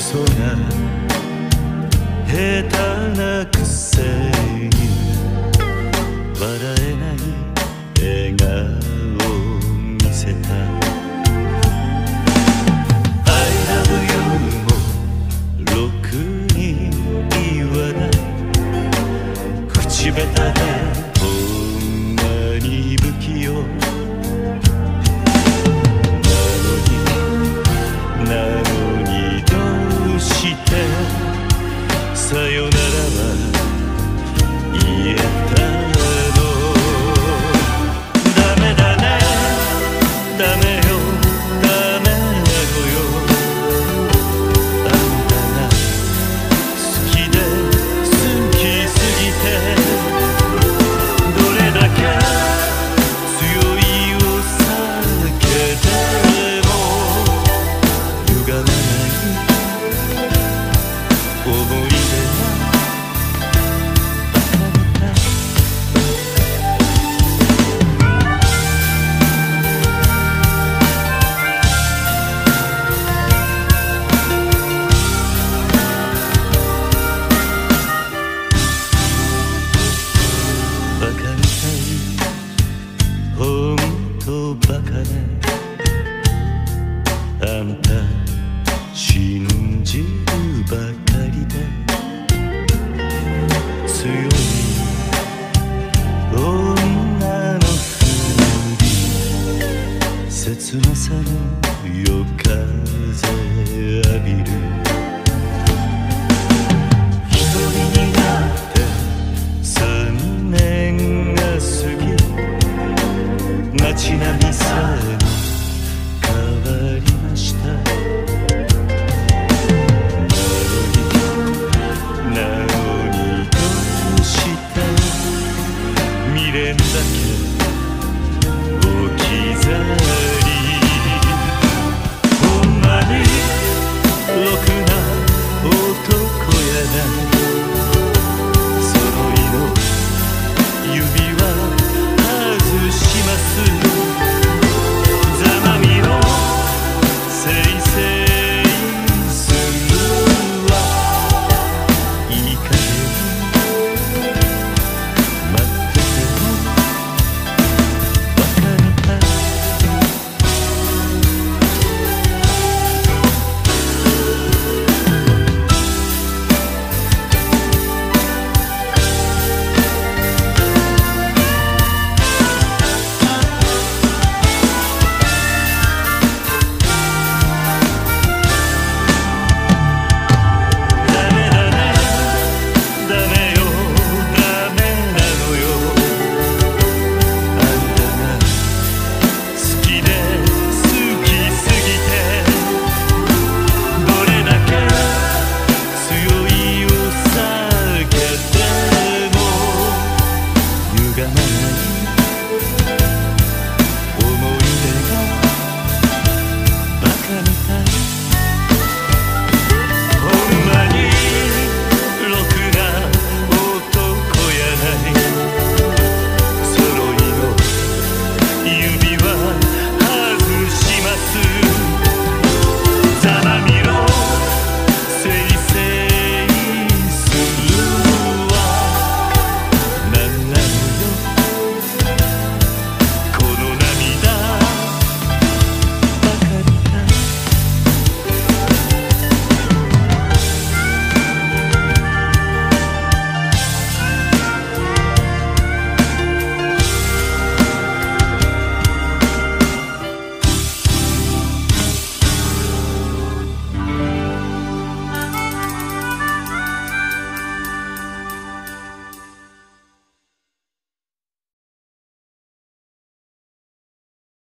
嘘が下手なくせに笑えない笑顔を見せた I love you もろくに言わない口下手でほんまに不器用なのにどうしてさよならは言えたのダメだねダメよダメよあんたが好きで好きすぎてどれだけ強いを避けても歪まない思い出がバカみたいほんとバカねあんた信じるばかりで強い女のふり切なさの夜風浴びる